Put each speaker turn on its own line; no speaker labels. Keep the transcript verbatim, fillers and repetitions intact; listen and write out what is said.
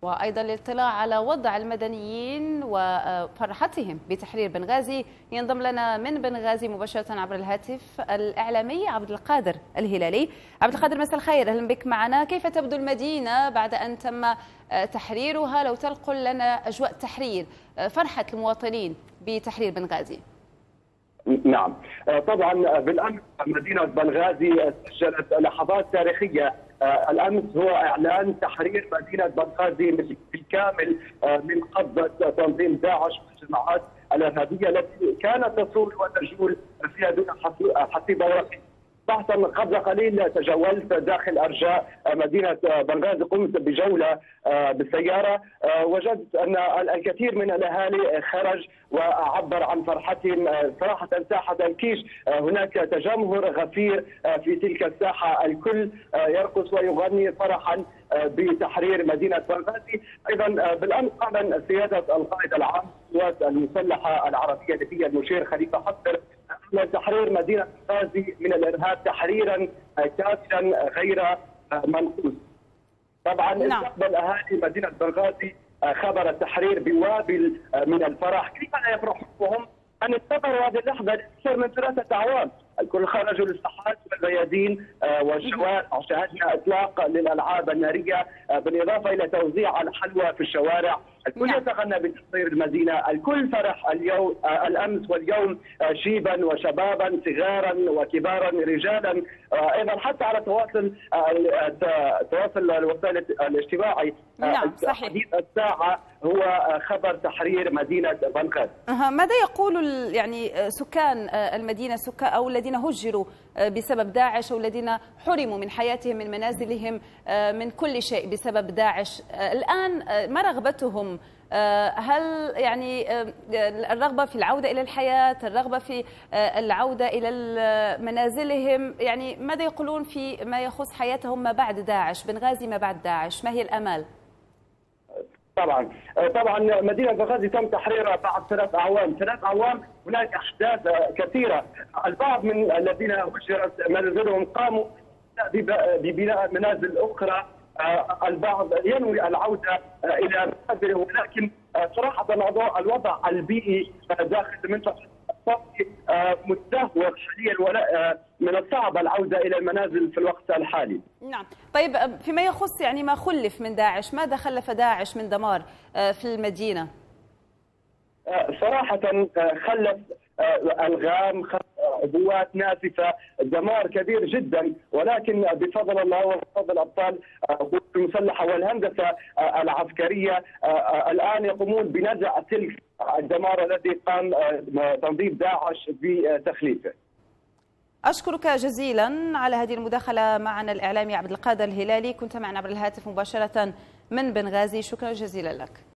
وأيضا الاطلاع على وضع المدنيين وفرحتهم بتحرير بنغازي. ينضم لنا من بنغازي مباشرة عبر الهاتف الإعلامي عبد القادر الهلالي. عبد القادر، مساء الخير، أهلا بك معنا. كيف تبدو المدينة بعد أن تم تحريرها؟ لو تنقل لنا أجواء التحرير، فرحة المواطنين بتحرير بنغازي.
نعم، طبعا بالامس مدينه بنغازي سجلت لحظات تاريخيه. الامس هو اعلان تحرير مدينه بنغازي بالكامل من قبضه تنظيم داعش والجماعات الارهابيه التي كانت تصول وتجول فيها دون حصيبه ورقيه. بحثا قبل قليل تجولت داخل ارجاء مدينه بنغازي، قمت بجوله بالسياره، وجدت ان الكثير من الاهالي خرج وعبر عن فرحتهم. صراحه ساحه الكيش هناك تجمهر غفير في تلك الساحه، الكل يرقص ويغني فرحا بتحرير مدينه بنغازي. ايضا بالامس اعلن سياده القائد العام للقوات المسلحه العربيه الليبيه المشير خليفه حفتر أن تحرير مدينة بنغازي من الإرهاب تحريرا كاملا غير منقوص. طبعا نعم. استقبل أهالي مدينة بنغازي خبر التحرير بوابل من الفرح. كيف لا يفرحون أن انتظروا هذه اللحظة لأكثر من ثلاثة أعوام؟ الكل خرجوا للساحات والميادين والشوارع، شاهدنا إطلاق للألعاب النارية بالإضافة إلى توزيع الحلوى في الشوارع. الكل يتغنى بتحرير المدينة، الكل فرح اليوم الأمس واليوم، شيبا وشبابا، صغارا وكبارا، رجالا، أيضا حتى على تواصل تواصل الوسائل الاجتماعي.
نعم صحيح.
حديث الساعة هو خبر تحرير مدينة بنغازي.
ماذا يقول يعني سكان المدينة، سكان أو الذين هجروا بسبب داعش أو الذين حرموا من حياتهم، من منازلهم، من كل شيء بسبب داعش؟ الآن ما رغبتهم؟ هل يعني الرغبة في العودة إلى الحياة، الرغبة في العودة إلى منازلهم؟ يعني ماذا يقولون في ما يخص حياتهم ما بعد داعش، بنغازي ما بعد داعش؟ ما هي الآمال؟
طبعا طبعا مدينه بنغازي تم تحريرها بعد ثلاث اعوام، ثلاث اعوام هناك احداث كثيره. البعض من الذين هجرت منازلهم قاموا ببناء منازل اخرى، البعض ينوي العوده الى منازله، ولكن صراحه الوضع البيئي داخل منطقه متدهور حاليا، ولا من الصعب العوده الى المنازل في الوقت الحالي.
نعم، طيب فيما يخص يعني ما خلف من داعش، ماذا خلف داعش من دمار في المدينه؟
صراحه خلف الغام، عبوات ناسفه، دمار كبير جدا، ولكن بفضل الله وبفضل الابطال القوات المسلحه والهندسه العسكريه الان يقومون بنزع تلك الدمار الذي قام تنظيم داعش بتخليفه.
أشكرك جزيلا على هذه المداخلة معنا الإعلامي عبد القادر الهلالي، كنت معنا عبر الهاتف مباشرة من بنغازي. شكرا جزيلا لك.